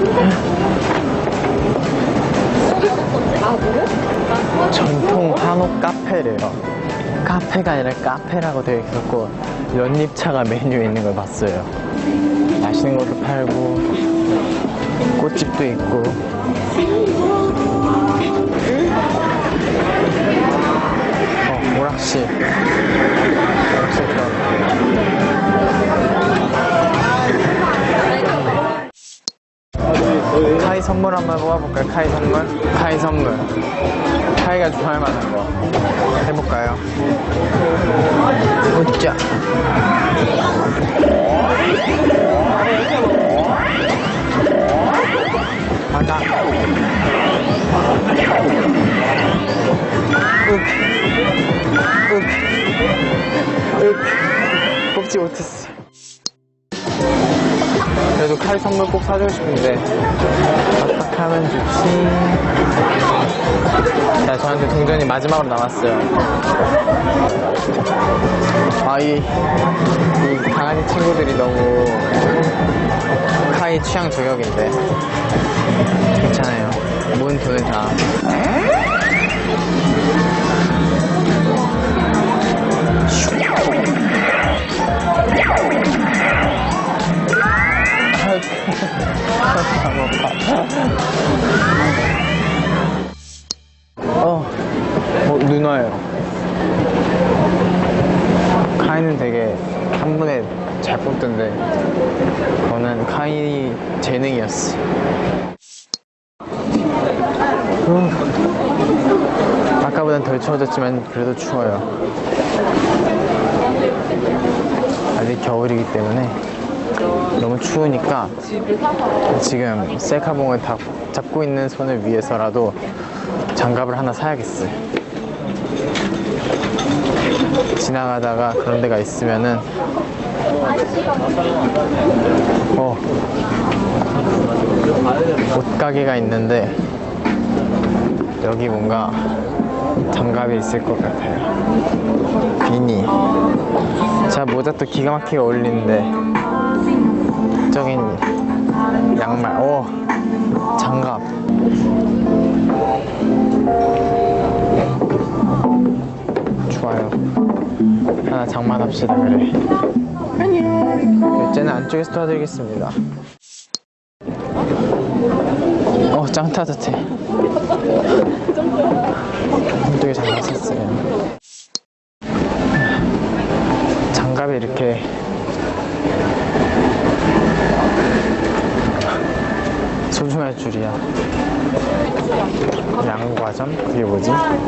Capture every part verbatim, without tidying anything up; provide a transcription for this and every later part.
전통 한옥 카페래요. 카페가 아니라 카페라고 되어 있었고 연잎차가 메뉴에 있는 걸 봤어요. 맛있는 것도 팔고 꽃집도 있고. 어, 오락실. 오락실 들어가. 카이 선물 한번 뽑아볼까요? 카이 선물? 카이 선물. 카이가 좋아할 만한 거 해볼까요? 웃자. 맞아. 윽. 윽. 윽. 뽑지 못했어. 그래도 카이 선물 꼭 사주고 싶은데 어떻게 하면 좋지? 자, 저한테 동전이 마지막으로 남았어요. 아, 이, 이 강아지 친구들이 너무 카이 취향 저격인데 괜찮아요. 모은 돈을 다 어, 뭐 누나예요. 카이는 되게 한 번에 잘 뽑던데 저는 카이 재능이었어. 음. 아까보단 덜 추워졌지만 그래도 추워요. 아직 겨울이기 때문에 너무 추우니까 지금 셀카봉을 다 잡고 있는 손을 위해서라도 장갑을 하나 사야겠어요. 지나가다가 그런 데가 있으면은 어, 옷가게가 있는데 여기 뭔가 장갑이 있을 것 같아요. 비니. 자, 모자 또 기가 막히게 어울리는데 적인 양말. 오, 장갑. 좋아요. 하나 장만합시다. 그래. 안녕. 결제는 안쪽에서 도와드리겠습니다. 어, 짱 따뜻해. 한쪽에 장갑 샀어요. 장갑이 이렇게 소중할 줄이야. 양과점? 그게 뭐지?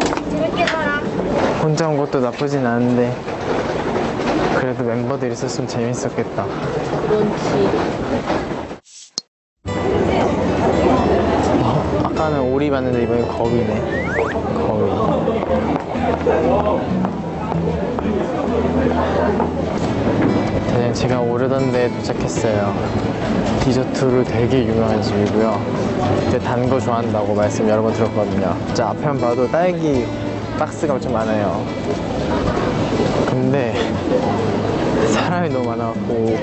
혼자 온 것도 나쁘진 않은데 그래도 멤버들이 있었으면 재밌었겠다. 어, 아까는 오리 봤는데 이번엔 거위네. 거위. 제가 오르던 데에 도착했어요. 디저트로 되게 유명한 집이고요. 이제 단 거 좋아한다고 말씀 여러 번 들었거든요. 진짜 앞에만 봐도 딸기 박스가 좀 많아요. 근데 사람이 너무 많아갖고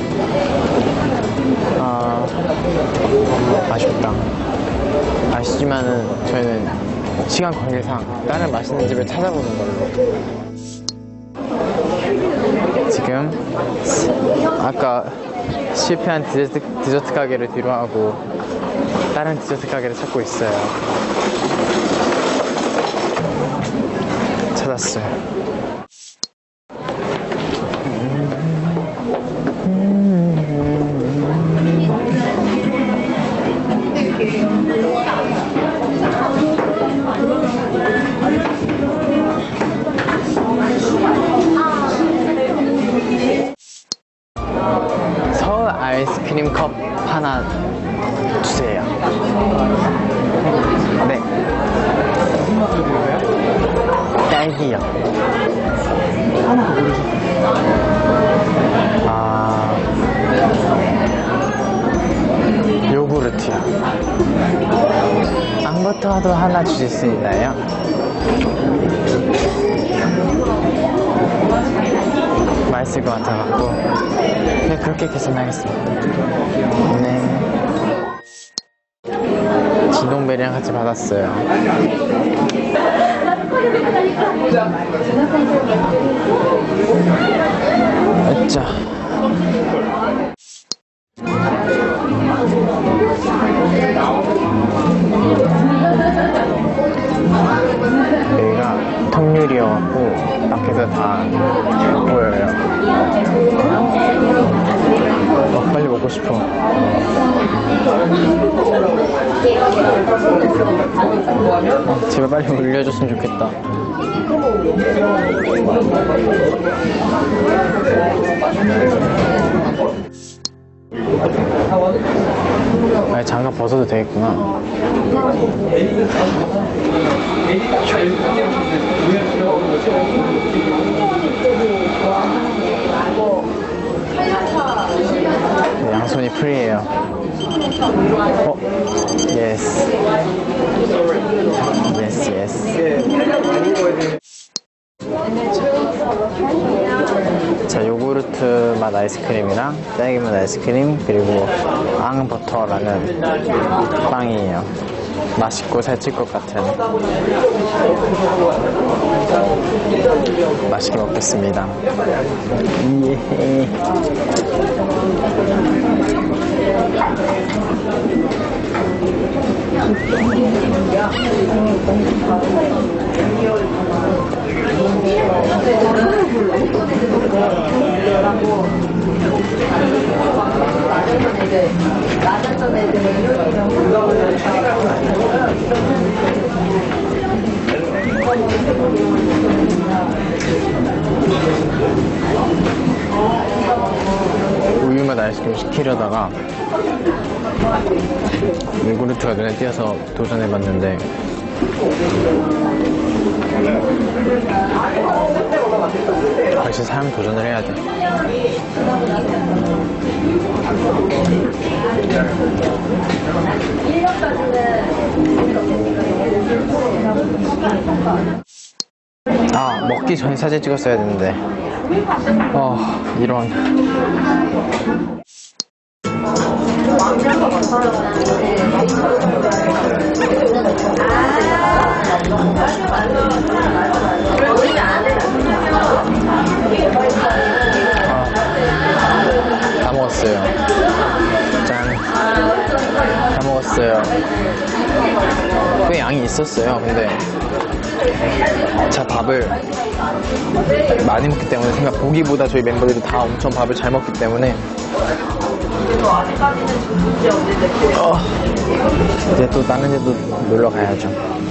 아, 아쉽다. 아쉽지만은 저희는 시간 관계상 다른 맛있는 집을 찾아보는 걸로. 지금 아까 실패한 디저트, 디저트 가게를 뒤로 하고 다른 디저트 가게를 찾고 있어요. 찾았어요. 서울 아이스크림 컵 하나 주세요. 네. 딸기요. 하나 고르셨어요. 아, 요구르트요. 앙버터도 하나 주실 수 있나요? 맛있을 것 같아갖고 네, 그렇게 계산하겠습니다. 네. 모바일이랑 같이 받았어요. 자. 여기가 통유리여갖고 밖에서 다 보여요. 어, 빨리 먹고 싶어. 어, 제발 빨리 올려줬으면 좋겠다. 아니, 장갑 벗어도 되겠구나. 양손이 프리해요. 어? 예스. 예스, 예스. 자, 요구르트 맛 아이스크림이랑 딸기 맛 아이스크림, 그리고 앙버터라는 빵이에요. 맛있고 살찔 것 같은. 맛있게 먹겠습니다. 예. 우유맛 아이스크림 시키려다가 요구르트가 눈에 띄어서 도전해봤는데 역시 사람 도전을 해야 돼. 아, 먹기 전에 사진 찍었어야 되는데. 어, 이런. 아, 다 먹었어요. 짠. 다 먹었어요. 꽤 양이 있었어요. 근데 자, 밥을 많이 먹기 때문에, 생각 보기보다 저희 멤버들이 다 엄청 밥을 잘 먹기 때문에 어, 이제 또 다른 데도 놀러 가야죠.